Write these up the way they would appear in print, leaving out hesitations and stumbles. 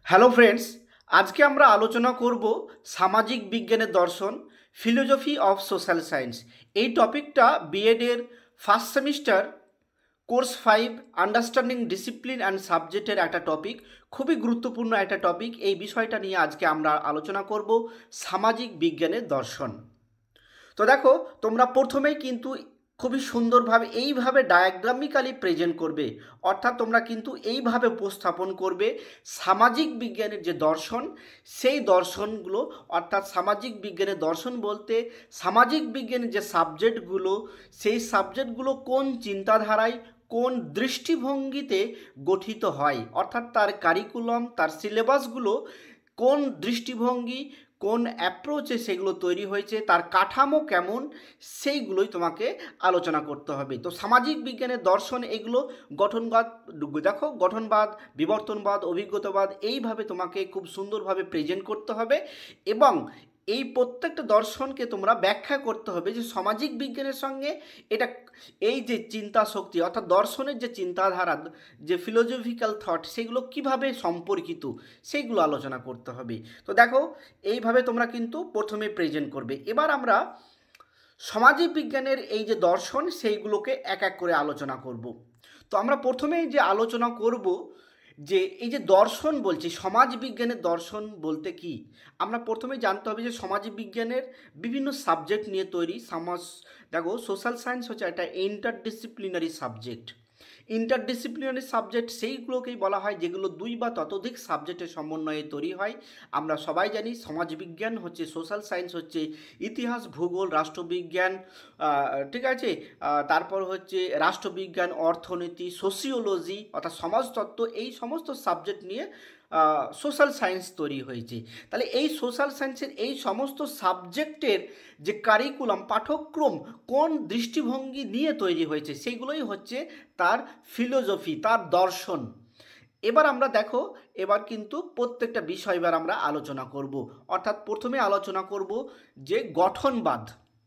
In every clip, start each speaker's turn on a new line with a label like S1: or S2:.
S1: Hello friends, আজকে আমরা আলোচনা করব সামাজিক বিজ্ঞানের দর্শন, ফিলোজফি অফ সোশ্যাল সায়েন্স। এই টপিকটা বিএডের first semester course 5 understanding discipline and সাবজেক্টের একটা টপিক, খুবই গুরুত্বপূর্ণ একটা টপিক। এই বিষয়টা নিয়ে আজকে আমরা আলোচনা করব সামাজিক বিজ্ঞানের দর্শন। তো দেখো, তোমরা প্রথমেই কিন্তু খুবই সুন্দরভাবে এইভাবে ডায়াগ্রামিক্যালি প্রেজেন্ট করবে, অর্থাৎ তোমরা কিন্তু এইভাবে উপস্থাপন করবে সামাজিক বিজ্ঞানের যে দর্শন, সেই দর্শনগুলো। অর্থাৎ সামাজিক বিজ্ঞানের দর্শন বলতে সামাজিক বিজ্ঞানের যে সাবজেক্টগুলো, সেই সাবজেক্টগুলো কোন চিন্তাধারায়, কোন দৃষ্টিভঙ্গিতে গঠিত হয়, অর্থাৎ তার কারিকুলাম, তার সিলেবাসগুলো কোন দৃষ্টিভঙ্গি, কোন অ্যাপ্রোচে সেগুলো তৈরি হয়েছে, তার কাঠামো কেমন, সেইগুলোই তোমাকে আলোচনা করতে হবে। তো সামাজিক বিজ্ঞানের দর্শন এগুলো গঠনবাদ, দেখো গঠনবাদ, বিবর্তনবাদ, অভিজ্ঞতাবাদ, এইভাবে তোমাকে খুব সুন্দরভাবে প্রেজেন্ট করতে হবে এবং এই প্রত্যেকটা দর্শনকে তোমরা ব্যাখ্যা করতে হবে যে সামাজিক বিজ্ঞানের সঙ্গে এটা, এই যে চিন্তা শক্তি অর্থাৎ দর্শনের যে চিন্তাধারা, যে ফিলোজফিক্যাল থট, সেগুলো কিভাবে সম্পর্কিত, সেইগুলো আলোচনা করতে হবে। তো দেখো, এইভাবে তোমরা কিন্তু প্রথমে প্রেজেন্ট করবে। এবার আমরা সামাজিক বিজ্ঞানের এই যে দর্শন, সেইগুলোকে এক এক করে আলোচনা করব। তো আমরা প্রথমেই যে আলোচনা করব যে এই যে দর্শন বলছি, সমাজ বিজ্ঞানের দর্শন বলতে কি, আমরা প্রথমে জানতে হবে যে সমাজ বিজ্ঞানের বিভিন্ন সাবজেক্ট নিয়ে তৈরি সমাজ। দেখো, সোশ্যাল সায়েন্স হচ্ছে একটা ইন্টারডিসিপ্লিনারি সাবজেক্ট। ইন্টারডিসিপ্লিনারি সাবজেক্ট সেইগুলোকেই বলা হয় যেগুলো দুই বা ততোধিক সাবজেক্টের সমন্বয়ে তৈরি হয়। আমরা সবাই জানি সমাজবিজ্ঞান হচ্ছে, সোশ্যাল সায়েন্স হচ্ছে ইতিহাস, ভূগোল, রাষ্ট্রবিজ্ঞান, ঠিক আছে, তারপর হচ্ছে রাষ্ট্রবিজ্ঞান, অর্থনীতি, সোশিওলজি অর্থাৎ সমাজতত্ত্ব, এই সমস্ত সাবজেক্ট নিয়ে সোশ্যাল সায়েন্স তৈরি হয়েছে। তাহলে এই সোশ্যাল সায়েন্সের এই সমস্ত সাবজেক্টের যে কারিকুলাম, পাঠ্যক্রম কোন দৃষ্টিভঙ্গি নিয়ে তৈরি হয়েছে, সেইগুলোই হচ্ছে তার ফিলোজফি, তার দর্শন। এবার আমরা দেখো, এবার কিন্তু প্রত্যেকটা বিষয় এবার আমরা আলোচনা করব। অর্থাৎ প্রথমে আলোচনা করব যে গঠনবাদ।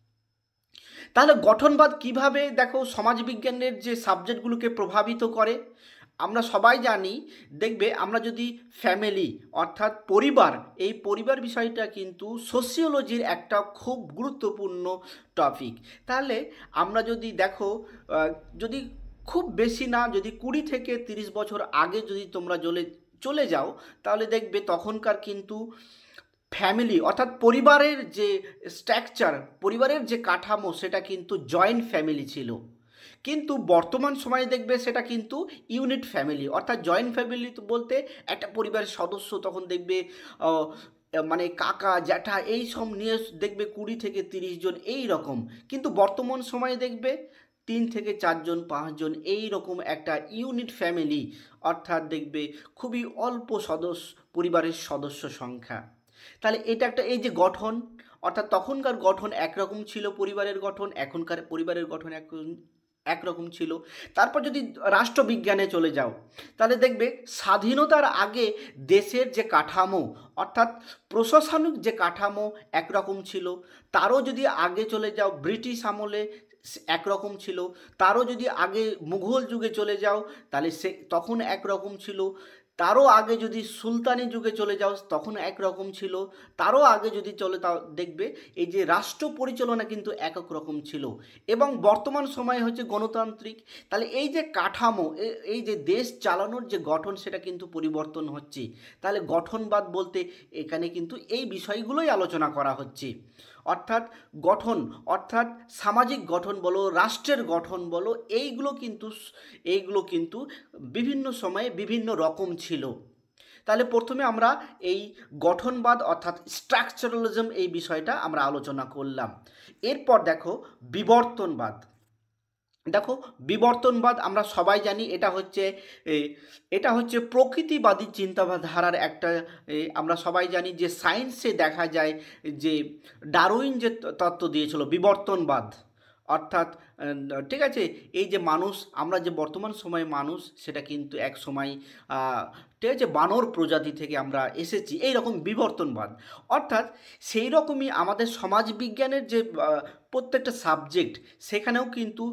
S1: তাহলে গঠনবাদ কিভাবে দেখো সমাজবিজ্ঞানের যে সাবজেক্টগুলোকে প্রভাবিত করে, আমরা সবাই জানি। দেখবে, আমরা যদি ফ্যামিলি অর্থাৎ পরিবার, এই পরিবার বিষয়টা কিন্তু সোশিওলজির একটা খুব গুরুত্বপূর্ণ টপিক। তাহলে আমরা যদি দেখো, যদি খুব বেশি না, যদি 20 থেকে 30 বছর আগে যদি তোমরা চলে যাও, তাহলে দেখবে তখনকার কিন্তু ফ্যামিলি অর্থাৎ পরিবারের যে স্ট্রাকচার, পরিবারের যে কাঠামো, সেটা কিন্তু জয়েন্ট ফ্যামিলি ছিল। কিন্তু বর্তমান সময়ে দেখবে সেটা কিন্তু ইউনিট ফ্যামিলি। অর্থাৎ জয়েন্ট ফ্যামিলি বলতে একটা পরিবারের সদস্য তখন দেখবে মানে কাকা জ্যাঠা এই সব নিয়ে দেখবে 20 থেকে 30 জন এই রকম। কিন্তু বর্তমান সময়ে দেখবে 3 থেকে 4 জন, 5 জন এই রকম একটা ইউনিট ফ্যামিলি। অর্থাৎ দেখবে খুবই অল্প পরিবারের সদস্য সংখ্যা। তাহলে এটা একটা, এই যে গঠন, অর্থাৎ তখনকার গঠন একরকম ছিল পরিবারের গঠন, এখনকার পরিবারের গঠন একরকম ছিল। তারপর যদি রাষ্ট্রবিজ্ঞানে চলে যাও, তাহলে দেখবে স্বাধীনতার আগে দেশের যে কাঠামো, অর্থাৎ প্রশাসনিক যে কাঠামো একরকম ছিল। তারও যদি আগে চলে যাও ব্রিটিশ আমলে একরকম ছিল। তারও যদি আগে মুঘল যুগে চলে যাও, তাহলে তখন একরকম ছিল। তারও আগে যদি সুলতানি যুগে চলে যাও, তখন একরকম ছিল। তারও আগে যদি চলে তাও দেখবে এই যে রাষ্ট্র পরিচালনা কিন্তু একক রকম ছিল। এবং বর্তমান সময়ে হচ্ছে গণতান্ত্রিক। তাহলে এই যে কাঠামো, এই যে দেশ চালানোর যে গঠন, সেটা কিন্তু পরিবর্তন হচ্ছে। তাহলে গঠনবাদ বলতে এখানে কিন্তু এই বিষয়গুলোই আলোচনা করা হচ্ছে। অর্থাৎ গঠন, অর্থাৎ সামাজিক গঠন বলো, রাষ্ট্রের গঠন বলো, এইগুলো কিন্তু বিভিন্ন সময়ে বিভিন্ন রকম ছিল। তাহলে প্রথমে আমরা এই গঠনবাদ অর্থাৎ স্ট্রাকচারালিজম এই বিষয়টা আমরা আলোচনা করলাম। এরপর দেখো বিবর্তনবাদ। দেখো, বিবর্তনবাদ আমরা সবাই জানি এটা হচ্ছে প্রকৃতিবাদী চিন্তাধারার একটা, আমরা সবাই জানি যে সায়েন্সে দেখা যায় যে ডারউইন যে তত্ত্ব দিয়েছিল বিবর্তনবাদ। অর্থাৎ ঠিক আছে, এই যে মানুষ, আমরা যে বর্তমান সময়ে মানুষ, সেটা কিন্তু এক সময় ঠিক আছে বানর প্রজাতি থেকে আমরা এসেছি, এই রকম বিবর্তনবাদ। অর্থাৎ সেই রকমই আমাদের সমাজবিজ্ঞানের যে প্রত্যেকটা সাবজেক্ট, সেখানেও কিন্তু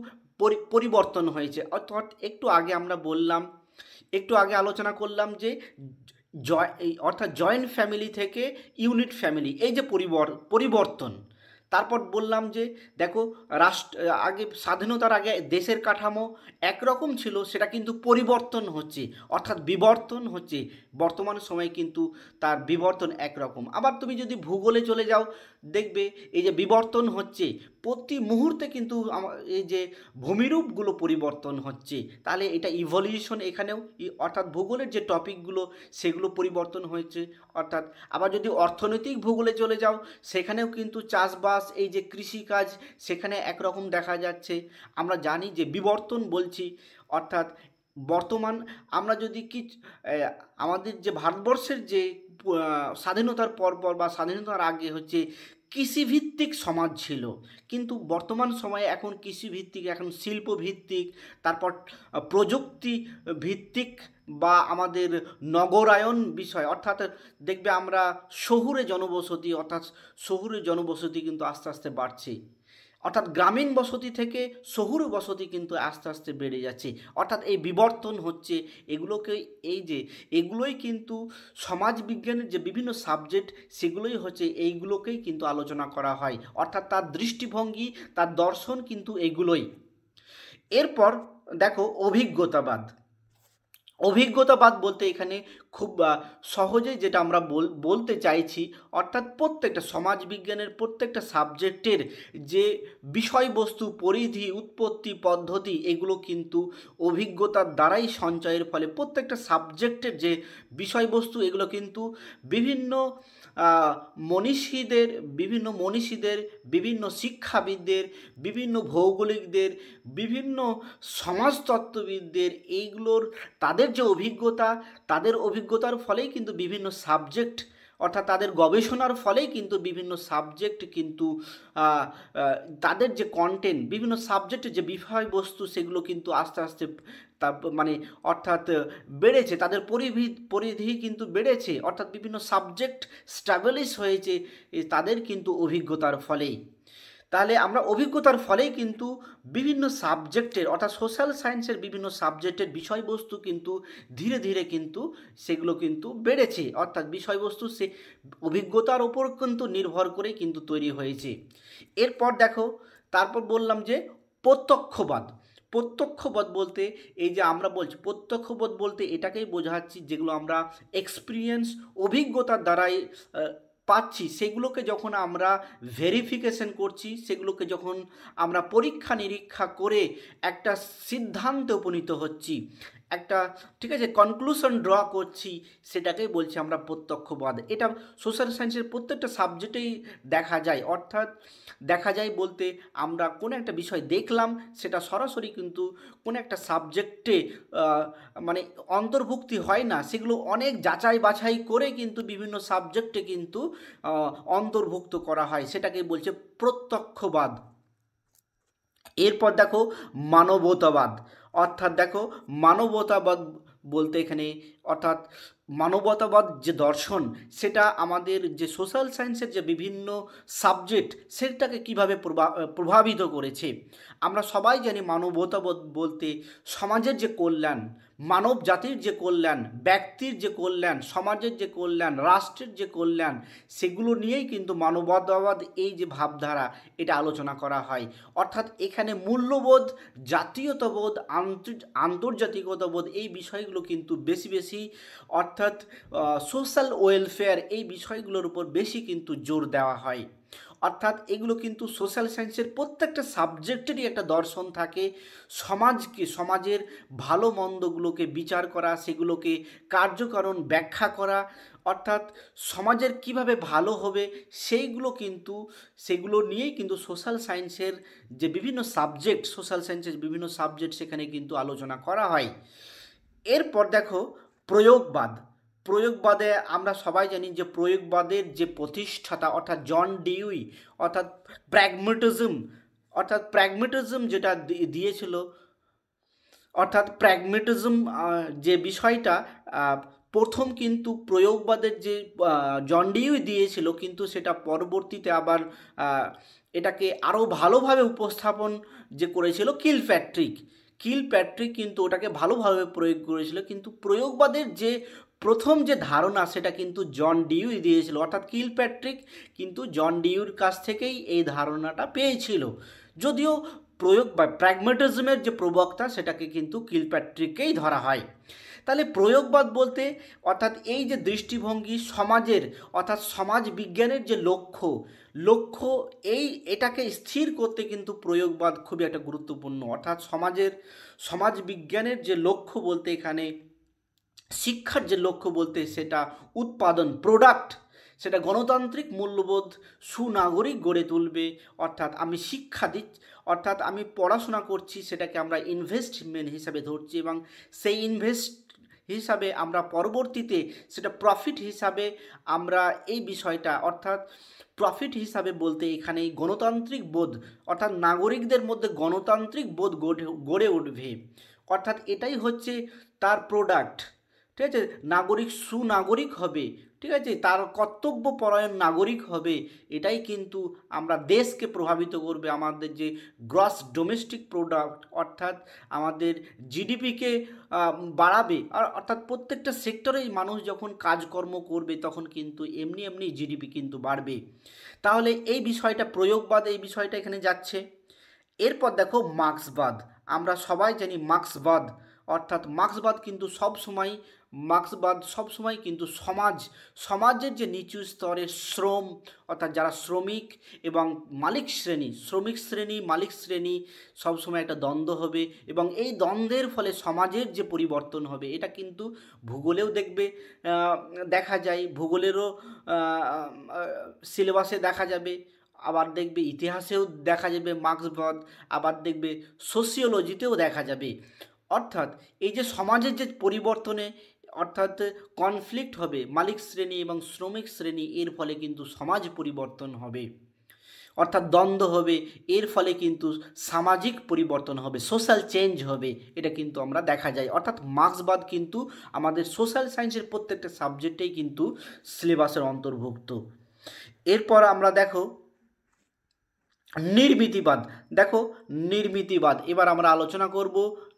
S1: পরিবর্তন হয়েছে। অর্থাৎ একটু আগে আলোচনা করলাম যে অর্থাৎ জয়েন্ট ফ্যামিলি থেকে ইউনিট ফ্যামিলি, এই যে পরিবর্তন। তারপর বললাম যে দেখো, আগে স্বাধীনতার আগে দেশের কাঠামো একরকম ছিল, সেটা কিন্তু পরিবর্তন হচ্ছে, অর্থাৎ বিবর্তন হচ্ছে। বর্তমান সময়ে কিন্তু তার বিবর্তন একরকম। আবার তুমি যদি ভূগোলে চলে যাও, দেখবে এই যে বিবর্তন হচ্ছে, প্রতি মুহূর্তে কিন্তু এই যে ভূমিরূপগুলো পরিবর্তন হচ্ছে। তাহলে এটা ইভলিউশন এখানেও, অর্থাৎ ভূগোলের যে টপিকগুলো সেগুলো পরিবর্তন হয়েছে। অর্থাৎ আবার যদি অর্থনৈতিক ভূগোলে চলে যাও, সেখানেও কিন্তু চাষবাস, এই যে কৃষিকাজ, সেখানে একরকম দেখা যাচ্ছে। আমরা জানি যে বিবর্তন বলছি, অর্থাৎ বর্তমান আমরা যদি আমাদের যে ভারতবর্ষের যে স্বাধীনতার পরপর বা স্বাধীনতার আগে হচ্ছে কৃষিভিত্তিক সমাজ ছিল, কিন্তু বর্তমান সময়ে এখন কৃষিভিত্তিক, এখন শিল্পভিত্তিক, তারপর প্রযুক্তি ভিত্তিক বা আমাদের নগরায়ন বিষয়, অর্থাৎ দেখবে আমরা শহুরে জনবসতি কিন্তু আস্তে আস্তে বাড়ছে। অর্থাৎ গ্রামীণ বসতি থেকে শহুরে বসতি কিন্তু আস্তে আস্তে বেড়ে যাচ্ছে। অর্থাৎ এই বিবর্তন হচ্ছে। এগুলোই কিন্তু সমাজ বিজ্ঞানের যে বিভিন্ন সাবজেক্ট, সেগুলোই হচ্ছে, এইগুলোকেই কিন্তু আলোচনা করা হয়। অর্থাৎ তার দৃষ্টিভঙ্গি, তার দর্শন কিন্তু এগুলোই। এরপর দেখো অভিজ্ঞতাবাদ বলতে এখানে খুব সহজে যেটা আমরা বলতে চাইছি, অর্থাৎ প্রত্যেকটা সমাজবিজ্ঞানের প্রত্যেকটা সাবজেক্টের যে বিষয়বস্তু, পরিধি, উৎপত্তি পদ্ধতি, এগুলো কিন্তু অভিজ্ঞতার দ্বারাই সঞ্চয়ের ফলে প্রত্যেকটা সাবজেক্টের যে বিষয়বস্তু, এগুলো কিন্তু বিভিন্ন মনীষীদের, বিভিন্ন শিক্ষাবিদদের, বিভিন্ন ভৌগোলিকদের, বিভিন্ন সমাজতত্ত্ববিদদের, এইগুলোর তাদের যে অভিজ্ঞতা, তাদের অভিজ্ঞতার ফলেই কিন্তু বিভিন্ন সাবজেক্ট, অর্থাৎ তাদের গবেষণার ফলেই কিন্তু বিভিন্ন সাবজেক্ট কিন্তু তাদের যে কন্টেন্ট, বিভিন্ন সাবজেক্টের যে বিষয়বস্তু, সেগুলো কিন্তু আস্তে আস্তে অর্থাৎ বেড়েছে, তাদের পরিধি কিন্তু বেড়েছে, অর্থাৎ বিভিন্ন সাবজেক্ট স্টাবলিশ হয়েছে তাদের কিন্তু অভিজ্ঞতার ফলেই। তাহলে আমরা অভিজ্ঞতার ফলেই কিন্তু বিভিন্ন সাবজেক্টের, অর্থাৎ সোশ্যাল সায়েন্সের বিভিন্ন সাবজেক্টের বিষয়বস্তু কিন্তু ধীরে ধীরে কিন্তু সেগুলো কিন্তু বেড়েছে, অর্থাৎ বিষয়বস্তু সে অভিজ্ঞতার ওপর কিন্তু নির্ভর করেই কিন্তু তৈরি হয়েছে। এরপর দেখো, তারপর বললাম যে প্রত্যক্ষবোধ বলতে, এই যে আমরা বলছি প্রত্যক্ষবোধ বলতে এটাকেই বোঝাচ্ছি, যেগুলো আমরা এক্সপিরিয়েন্স, অভিজ্ঞতার দ্বারাই পাচ্ছি, সেগুলোকে যখন আমরা ভেরিফিকেশন করছি, সেগুলোকে যখন আমরা পরীক্ষা নিরীক্ষা করে একটা সিদ্ধান্তে উপনীত হচ্ছি, একটা ঠিক আছে কনক্লুশন ড্র করছি, সেটাকেই বলছি আমরা প্রত্যক্ষবাদ। এটা সোশ্যাল সায়েন্সের প্রত্যেকটা সাবজেক্টেই দেখা যায়। অর্থাৎ দেখা যায় বলতে, আমরা কোনো একটা বিষয় দেখলাম, সেটা সরাসরি কিন্তু কোনো একটা সাবজেক্টে অন্তর্ভুক্তি হয় না, সেগুলো অনেক যাচাই বাছাই করে কিন্তু বিভিন্ন সাবজেক্টে কিন্তু অন্তর্ভুক্ত করা হয়, সেটাকে বলছে প্রত্যক্ষবাদ। এরপর দেখো মানবতাবাদ, অর্থাৎ দেখো মানবতাবাদ বলতে এখানে, অর্থাৎ মানবতাবাদ যে দর্শন, সেটা আমাদের যে সোশ্যাল সায়েন্সের যে বিভিন্ন সাবজেক্ট, সেটাকে কিভাবে প্রভাবিত করেছে। আমরা সবাই জানি মানবতাবাদ বলতে সমাজের যে কল্যাণ, মানব জাতির যে কল্যাণ, ব্যক্তির যে কল্যাণ, সমাজের যে কল্যাণ, রাষ্ট্রের যে কল্যাণ, সেগুলো নিয়েই কিন্তু মানবতাবাদ, এই যে ভাবধারা, এটা আলোচনা করা হয়। অর্থাৎ এখানে মূল্যবোধ, জাতীয়তাবোধ, আন্তর্জাতিকতাবোধ, এই বিষয়গুলো কিন্তু বেশি অর্থাৎ সোশ্যাল ওয়েলফেয়ার, এই বিষয়গুলোর উপর বেশি কিন্তু জোর দেওয়া হয়। অর্থাৎ এগুলো কিন্তু সোশ্যাল সায়েন্সের প্রত্যেকটা সাবজেক্টেরই একটা দর্শন থাকে, সমাজের ভালো মন্দগুলোকে বিচার করা, সেগুলোকে কার্যকারণ ব্যাখ্যা করা, অর্থাৎ সমাজের কিভাবে ভালো হবে, সেগুলো নিয়েই কিন্তু সোশ্যাল সায়েন্সের যে বিভিন্ন সাবজেক্ট, সেখানে কিন্তু আলোচনা করা হয়। এরপর দেখো প্রয়োগবাদে আমরা সবাই জানি যে প্রয়োগবাদের যে প্রতিষ্ঠাতা, অর্থাৎ জন ডিউই, অর্থাৎ প্র্যাগমেটিজম যেটা দিয়েছিল, অর্থাৎ প্র্যাগমেটিজম যে বিষয়টা প্রথম কিন্তু প্রয়োগবাদের যে জন ডিউই দিয়েছিল, কিন্তু সেটা পরবর্তীতে আবার এটাকে আরও ভালোভাবে উপস্থাপন যে করেছিল কিলপ্যাট্রিক। কিলপ্যাট্রিক কিন্তু ওটাকে ভালোভাবে প্রয়োগ করেছিল, কিন্তু প্রয়োগবাদের যে প্রথম যে ধারণা সেটা কিন্তু জন ডিউই দিয়েছিল, অর্থাৎ কিলপ্যাট্রিক কিন্তু জন ডিউর কাছ থেকেই এই ধারণাটা পেয়েছিল। যদিও প্রয়োগ বা প্র্যাগম্যাটিজমের যে প্রবক্তা সেটাকে কিন্তু কিলপ্যাট্রিককেই ধরা হয়। তাহলে প্রয়োগবাদ বলতে অর্থাৎ এই যে দৃষ্টিভঙ্গি সমাজের অর্থাৎ সমাজ বিজ্ঞানের যে লক্ষ্য এটাকে স্থির করতে কিন্তু প্রয়োগবাদ খুবই একটা গুরুত্বপূর্ণ। অর্থাৎ সমাজ বিজ্ঞানের যে লক্ষ্য বলতে এখানে শিক্ষার যে লক্ষ্য বলতে সেটা উৎপাদন প্রোডাক্ট, সেটা গণতান্ত্রিক মূল্যবোধ সুনাগরিক গড়ে তুলবে। অর্থাৎ আমি শিক্ষা দিচ্ছি, অর্থাৎ আমি পড়াশোনা করছি, সেটাকে আমরা ইনভেস্টমেন্ট হিসাবে ধরছি এবং সেই ইনভেস্ট হিসাবে আমরা পরবর্তীতে সেটা প্রফিট হিসাবে আমরা এই বিষয়টা অর্থাৎ প্রফিট হিসাবে বলতে এখানে গণতান্ত্রিক বোধ অর্থাৎ নাগরিকদের মধ্যে গণতান্ত্রিক বোধ গড়ে উঠবে। অর্থাৎ এটাই হচ্ছে তার প্রোডাক্ট, ঠিক আছে। সুনাগরিক হবে, ঠিক আছে, তার কর্তব্যপরায়ণ নাগরিক হবে। এটাই কিন্তু আমরা দেশকে প্রভাবিত করবে, আমাদের যে গ্রস ডোমেস্টিক প্রোডাক্ট অর্থাৎ আমাদের জিডিপিকে বাড়াবে। আর অর্থাৎ প্রত্যেকটা সেক্টরেই মানুষ যখন কাজকর্ম করবে তখন কিন্তু এমনি জিডিপি কিন্তু বাড়বে। তাহলে এই বিষয়টা প্রয়োগবাদ, এই বিষয়টা এখানে যাচ্ছে। এরপর দেখো মার্ক্সবাদ। আমরা সবাই জানি মার্ক্সবাদ অর্থাৎ মার্ক্সবাদ কিন্তু সবসময় কিন্তু সমাজের যে নিচু স্তরের শ্রম অর্থাৎ যারা শ্রমিক এবং মালিক শ্রেণী সবসময় একটা দ্বন্দ্ব হবে এবং এই দ্বন্দ্বের ফলে সমাজের যে পরিবর্তন হবে এটা কিন্তু ভূগোলেও দেখা যায়, ভূগোলেরও সিলেবাসে দেখা যাবে, আবার দেখবে ইতিহাসেও দেখা যাবে মার্ক্সবাদ, আবার দেখবে সোশিওলজিতেও দেখা যাবে। অর্থাৎ এই যে সমাজের যে পরিবর্তনে অর্থাৎ কনফ্লিক্ট হবে মালিক শ্রেণী এবং শ্রমিক শ্রেণী, এর ফলে কিন্তু সমাজ পরিবর্তন হবে, অর্থাৎ দ্বন্দ্ব হবে, এর ফলে কিন্তু সামাজিক পরিবর্তন হবে, সোশ্যাল চেঞ্জ হবে। এটা কিন্তু আমরা দেখা যায়। অর্থাৎ মার্ক্সবাদ কিন্তু আমাদের সোশ্যাল সায়েন্সের প্রত্যেকটা সাবজেক্টেই কিন্তু সিলেবাসের অন্তর্ভুক্ত। এরপর আমরা দেখো নির্মিতিবাদ। এবার আমরা আলোচনা করব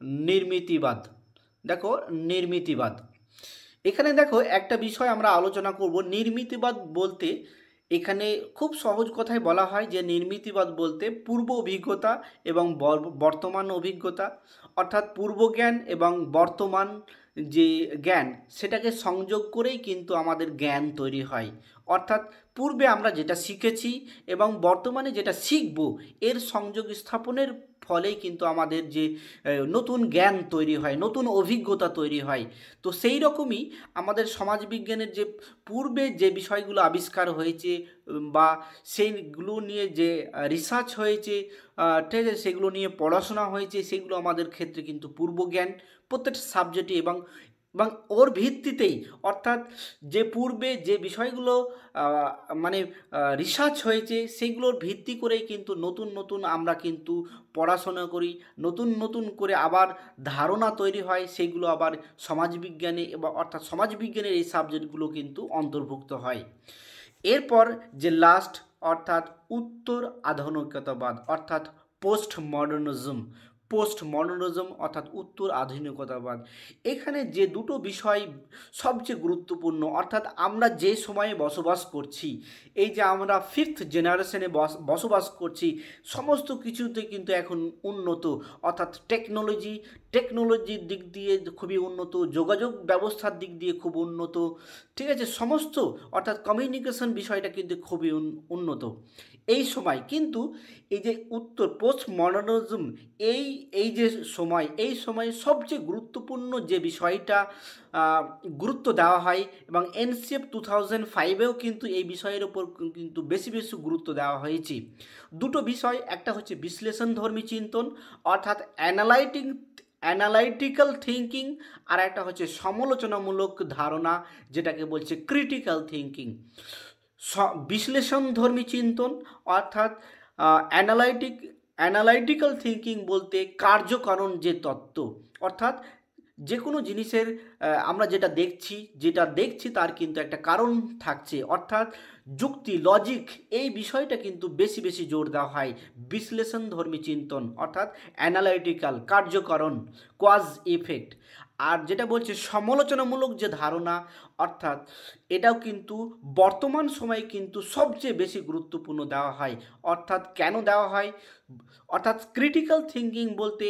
S1: নির্মিতিবাদ। এখানে দেখো একটা বিষয় আমরা আলোচনা করব। নির্মিতিবাদ বলতে এখানে খুব সহজ কথায় বলা হয় যে নির্মিতিবাদ বলতে পূর্ব অভিজ্ঞতা এবং বর্তমান অভিজ্ঞতা অর্থাৎ পূর্ব জ্ঞান এবং বর্তমান যে জ্ঞান সেটাকে সংযোগ করেই কিন্তু আমাদের জ্ঞান তৈরি হয়। অর্থাৎ পূর্বে আমরা যেটা শিখেছি এবং বর্তমানে যেটা শিখব এর সংযোগ স্থাপনের ফলেই কিন্তু আমাদের যে নতুন জ্ঞান তৈরি হয়, নতুন অভিজ্ঞতা তৈরি হয়। তো সেই রকমই আমাদের সমাজবিজ্ঞানের যে পূর্বে যে বিষয়গুলো আবিষ্কার হয়েছে বা সেইগুলো নিয়ে যে রিসার্চ হয়েছে, ঠিক আছে, সেগুলো নিয়ে পড়াশোনা হয়েছে, সেগুলো আমাদের ক্ষেত্রে কিন্তু পূর্ব জ্ঞান প্রত্যেকটা সাবজেক্টে এবং ওর ভিত্তিতেই অর্থাৎ যে পূর্বে যে বিষয়গুলো রিসার্চ হয়েছে সেগুলোর ভিত্তি করেই কিন্তু নতুন আমরা কিন্তু পড়াশোনা করি, নতুন করে আবার ধারণা তৈরি হয়, সেইগুলো আবার সমাজবিজ্ঞানে অর্থাৎ সমাজবিজ্ঞানের এই সাবজেক্টগুলো কিন্তু অন্তর্ভুক্ত হয়। এরপর যে লাস্ট অর্থাৎ উত্তর আধুনিকতাবাদ অর্থাৎ পোস্ট মডার্নিজম অর্থাৎ উত্তর আধুনিকতাবাদ। এখানে যে দুটো বিষয় সবচেয়ে গুরুত্বপূর্ণ, অর্থাৎ আমরা যে সময়ে বসবাস করছি, এই যে আমরা 5th জেনারেশনে বসবাস করছি, সমস্ত কিছুতে কিন্তু এখন উন্নত, অর্থাৎ টেকনোলজির দিক দিয়ে খুবই উন্নত, যোগাযোগ ব্যবস্থার দিক দিয়ে খুব উন্নত, ঠিক আছে, সমস্ত অর্থাৎ কমিউনিকেশন বিষয়টা কিন্তু খুবই উন্নত। এই সময় কিন্তু এই যে উত্তর পোস্ট মডার্নিজম এই সময়ে সবচেয়ে গুরুত্বপূর্ণ যে বিষয়টা গুরুত্ব দেওয়া হয় এবং এনসিএফ 2005-এও কিন্তু এই বিষয়ের উপর কিন্তু বেশি গুরুত্ব দেওয়া হয়েছে। দুটো বিষয়, একটা হচ্ছে বিশ্লেষণধর্মী চিন্তন অর্থাৎ অ্যানালাইটিক্যাল থিঙ্কিং, আর একটা হচ্ছে সমালোচনামূলক ধারণা যেটাকে বলছে ক্রিটিক্যাল থিঙ্কিং। বিশ্লেষণধর্মী চিন্তন অর্থাৎ অ্যানালাইটিক্যাল থিঙ্কিং বলতে কার্যকারণ যে তত্ত্ব, অর্থাৎ যে কোনো জিনিসের আমরা যেটা দেখছি তার কিন্তু একটা কারণ থাকছে, অর্থাৎ যুক্তি, লজিক, এই বিষয়টা কিন্তু বেশি বেশি জোর দেওয়া হয়। বিশ্লেষণধর্মী চিন্তন অর্থাৎ অ্যানালাইটিক্যাল, কার্যকরণ, কজ ইফেক্ট। আর যেটা বলছে সমালোচনামূলক যে ধারণা, অর্থাৎ এটাও কিন্তু বর্তমান সময়ে কিন্তু সবচেয়ে বেশি গুরুত্বপূর্ণ দেওয়া হয়। অর্থাৎ কেন দেওয়া হয়? অর্থাৎ ক্রিটিক্যাল থিঙ্কিং বলতে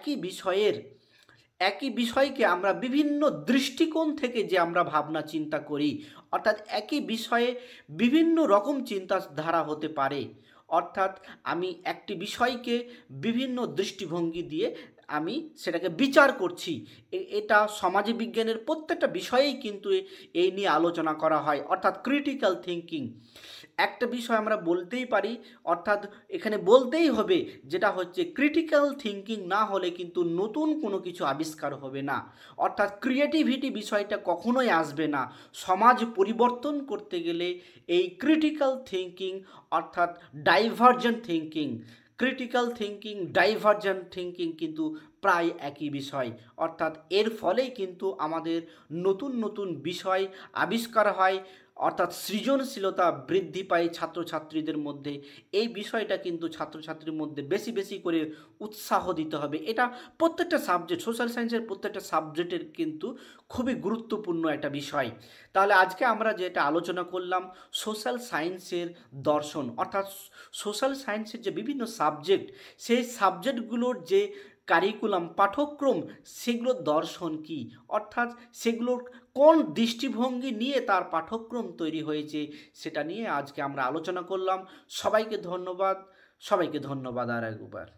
S1: একই বিষয়কে আমরা বিভিন্ন দৃষ্টিকোণ থেকে যে আমরা ভাবনা চিন্তা করি, অর্থাৎ একই বিষয়ে বিভিন্ন রকম চিন্তাধারা হতে পারে। অর্থাৎ আমি একটি বিষয়কে বিভিন্ন দৃষ্টিভঙ্গি দিয়ে আমি সেটাকে বিচার করছি। এটা সমাজ বিজ্ঞানের প্রত্যেকটা বিষয়েই কিন্তু এই নিয়ে আলোচনা করা হয়, অর্থাৎ ক্রিটিক্যাল থিঙ্কিং। একটা বিষয় আমরা বলতেই পারি, অর্থাৎ এখানে বলতেই হবে, যেটা হচ্ছে ক্রিটিক্যাল থিঙ্কিং না হলে কিন্তু নতুন কোনো কিছু আবিষ্কার হবে না, অর্থাৎ ক্রিয়েটিভিটি বিষয়টা কখনোই আসবে না। সমাজ পরিবর্তন করতে গেলে এই ক্রিটিক্যাল থিঙ্কিং অর্থাৎ divergent thinking, critical thinking, divergent thinking কিন্তু প্রায় একই বিষয়। অর্থাৎ এর ফলেই কিন্তু আমাদের নতুন নতুন বিষয় আবিষ্কার হয়, অর্থাৎ সৃজনশীলতা বৃদ্ধি পায় ছাত্রছাত্রীদের মধ্যে। এই বিষয়টা কিন্তু ছাত্রছাত্রীর মধ্যে বেশি বেশি করে উৎসাহ দিতে হবে। এটা প্রত্যেকটা সাবজেক্ট, সোশ্যাল সায়েন্সের প্রত্যেকটা সাবজেক্টের কিন্তু খুবই গুরুত্বপূর্ণ একটা বিষয়। তাহলে আজকে আমরা যেটা আলোচনা করলাম সোশ্যাল সায়েন্সের দর্শন, অর্থাৎ সোশ্যাল সায়েন্সের যে বিভিন্ন সাবজেক্ট, সেই সাবজেক্টগুলোর যে কারিকুলাম, পাঠ্যক্রম, সেগুলোর দর্শন কি, অর্থাৎ সেগুলোর কোন দৃষ্টিভঙ্গি নিয়ে তার পাঠ্যক্রম তৈরি হয়েছে, সেটা নিয়ে আজকে আমরা আলোচনা করলাম। সবাইকে ধন্যবাদ আর একবার।